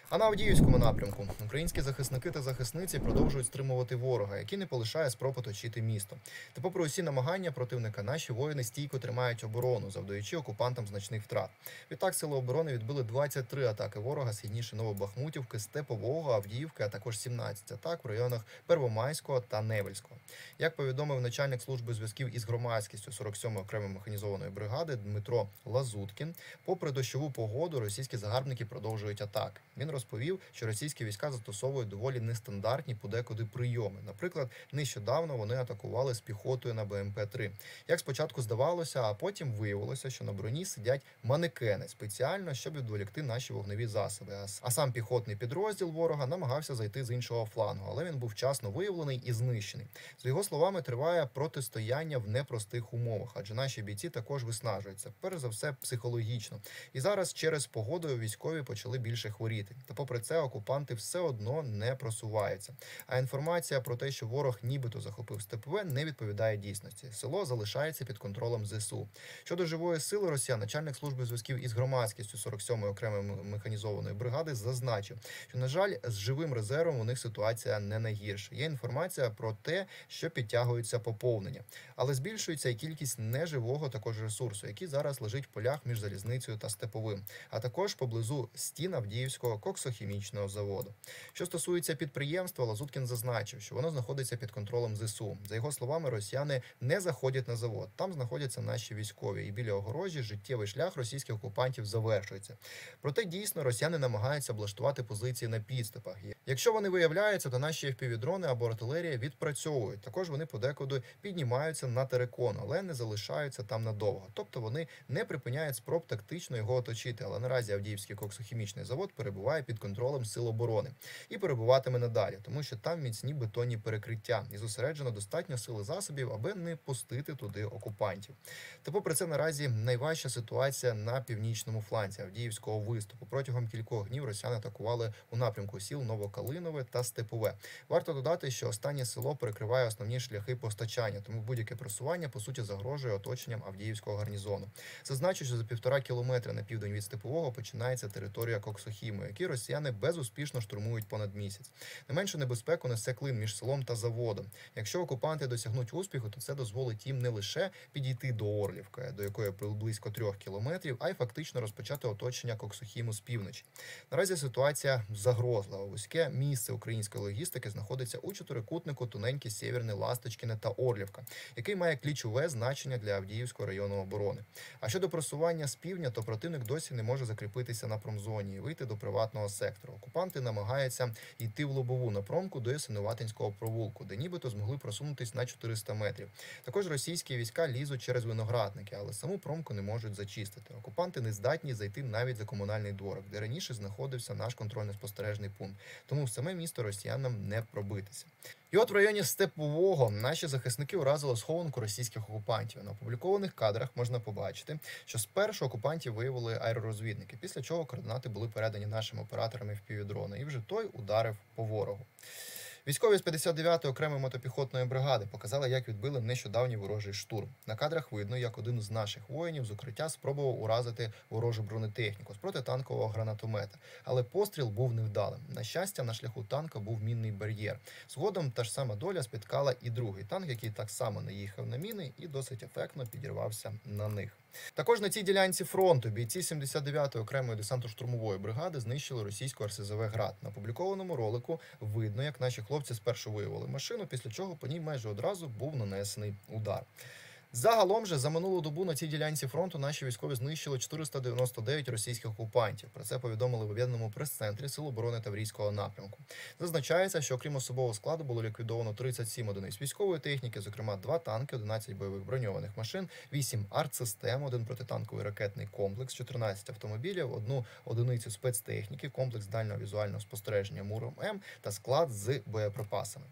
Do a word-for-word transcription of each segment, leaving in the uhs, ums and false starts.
А на Авдіївському напрямку українські захисники та захисниці продовжують стримувати ворога, який не полишає спроб оточити місто. Та попри усі намагання противника, наші воїни стійко тримають оборону, завдаючи окупантам значних втрат. Відтак сили оборони відбили двадцять три атаки ворога східніше Новобахмутівки, Степового, Авдіївки, а також сімнадцять атак в районах Первомайського та Невельського. Як повідомив начальник служби зв'язків із громадськістю сорок сьомої окремої механізованої бригади Дмитро Лазуткін, попри дощову погоду російські загарбники продовжують атаки. Він розповів, що російські війська застосовують доволі нестандартні подекуди прийоми. Наприклад, нещодавно вони атакували з піхотою на Б М П три. Як спочатку здавалося, а потім виявилося, що на броні сидять манекени спеціально, щоб відволікти наші вогневі засоби. А сам піхотний підрозділ ворога намагався зайти з іншого флангу, але він був вчасно виявлений і знищений. За його словами, триває протистояння в непростих умовах, адже наші бійці також виснажуються, перш за все психологічно. І зараз через погоду військові почали більше хворіти. Та попри це окупанти все одно не просуваються. А інформація про те, що ворог нібито захопив Степове, не відповідає дійсності. Село залишається під контролем З С У. Щодо живої сили росіян, начальник служби зв'язків із громадськістю сорок сьомої окремої механізованої бригади зазначив, що, на жаль, з живим резервом у них ситуація не найгірша. Є інформація про те, що підтягується поповнення. Але збільшується і кількість неживого також ресурсу, який зараз лежить в полях між Залізницею та Степовим, а також поблизу стін Авдіївського коксохімічного заводу. Що стосується підприємства, Лазуткін зазначив, що воно знаходиться під контролем З С У. За його словами, росіяни не заходять на завод. Там знаходяться наші військові, і біля огорожі життєвий шлях російських окупантів завершується. Проте дійсно росіяни намагаються облаштувати позиції на підступах. Якщо вони виявляються, то наші Ф Пі ві-дрони або артилерія відпрацьовують. Також вони подекуди піднімаються на терикон, але не залишаються там надовго. Тобто вони не припиняють спроб тактично його оточити. Але наразі Авдіївський коксохімічний завод перебуває під контролем сил оборони і перебуватиме надалі, тому що там міцні бетонні перекриття і зосереджено достатньо сили засобів, аби не пустити туди окупантів. Та попри це наразі найважча ситуація на північному фланзі Авдіївського виступу. Протягом кількох днів росіяни атакували у напрямку сіл Новокалинове та Степове. Варто додати, що останнє село перекриває основні шляхи постачання, тому будь-яке просування по суті загрожує оточенням Авдіївського гарнізону. Зазначу, що за півтора кілометри на південь від Степового починається територія Коксохіму, які росіяни безуспішно штурмують понад місяць. Не меншу небезпеку несе клин між селом та заводом. Якщо окупанти досягнуть успіху, то це дозволить їм не лише підійти до Орлівки, до якої близько трьох кілометрів, а й фактично розпочати оточення Коксохіму з півночі. Наразі ситуація загрозлива. Вузьке місце української логістики знаходиться у чотирикутнику Тоненьке, Сєвєрне, Ласточкіне та Орлівка, який має ключове значення для Авдіївського району оборони. А щодо просування з півдня, то противник досі не може закріпитися на промзоні і вийти до приватного сектору. Окупанти намагаються йти в лобову напрямку до Ясинуватинського провулку, де нібито змогли просунутись на чотириста метрів. Також російські війська лізуть через виноградники, але саму промку не можуть зачистити. Окупанти не здатні зайти навіть за комунальний дворик, де раніше знаходився наш контрольно-спостережний пункт. Тому в саме місто росіянам не пробитися. І от в районі Степового наші захисники уразили схованку російських окупантів. На опублікованих кадрах можна побачити, що спершу окупантів виявили аеророзвідники, після чого координати були передані нашим операторам Ф Пі ві-дрона, і вже той ударив по ворогу. Військові з п'ятдесят дев'ятої окремої мотопіхотної бригади показали, як відбили нещодавній ворожий штурм. На кадрах видно, як один з наших воїнів з укриття спробував уразити ворожу бронетехніку з протитанкового гранатомета. Але постріл був невдалим. На щастя, на шляху танка був мінний бар'єр. Згодом та ж сама доля спіткала і другий танк, який так само наїхав на міни і досить ефектно підірвався на них. Також на цій ділянці фронту бійці сімдесят дев'ятої окремої десантно-штурмової бригади знищили російську Ер Се Зе Ве «Град». На опублікованому ролику видно, як наші хлопці спершу виявили машину, після чого по ній майже одразу був нанесений удар. Загалом же за минулу добу на цій ділянці фронту наші військові знищили чотириста дев'яносто дев'ять російських окупантів. Про це повідомили в об'єднаному прес-центрі Сил оборони Таврійського напрямку. Зазначається, що окрім особового складу було ліквідовано тридцять сім одиниць військової техніки, зокрема два танки, одинадцять бойових броньованих машин, вісім артсистем, один протитанковий ракетний комплекс, чотирнадцять автомобілів, одну одиницю спецтехніки, комплекс дальнього візуального спостереження Муром-М та склад з боєприпасами.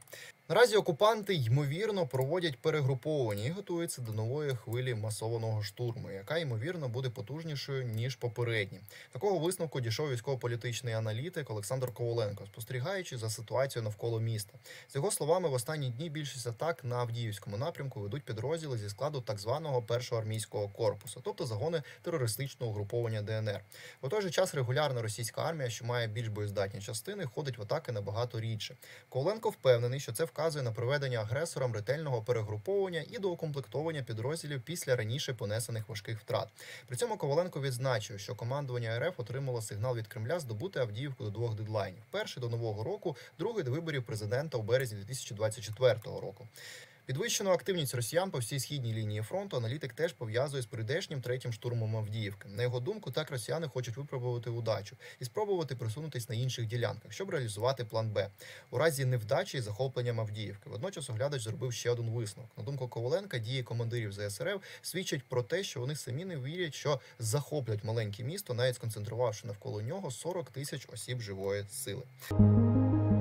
Наразі окупанти, ймовірно, проводять перегруповування і готуються до нової хвилі масованого штурму, яка, ймовірно, буде потужнішою, ніж попередні. Такого висновку дійшов військово-політичний аналітик Олександр Коваленко, спостерігаючи за ситуацією навколо міста. З його словами, в останні дні більшість атак на Авдіївському напрямку ведуть підрозділи зі складу так званого першого армійського корпусу, тобто загони терористичного угруповання Де Ен Ер. У той же час регулярна російська армія, що має більш боєздатні частини, ходить в атаки набагато рідше. Коваленко впевнений, що це вказує на проведення агресором ретельного перегруповування і доукомплектовування підрозділів після раніше понесених важких втрат. При цьому Коваленко відзначив, що командування Ер Еф отримало сигнал від Кремля здобути Авдіївку до двох дедлайнів. Перший до Нового року, другий до виборів президента у березні дві тисячі двадцять четвертого року. Підвищену активність росіян по всій східній лінії фронту аналітик теж пов'язує з прийдешнім третім штурмом Авдіївки. На його думку, так росіяни хочуть випробувати удачу і спробувати присунутись на інших ділянках, щоб реалізувати план Б. У разі невдачі із захопленням Авдіївки. Водночас оглядач зробив ще один висновок. На думку Коваленка, дії командирів Зе Ес Ер Еф свідчать про те, що вони самі не вірять, що захоплять маленьке місто, навіть сконцентрувавши навколо нього сорок тисяч осіб живої сили.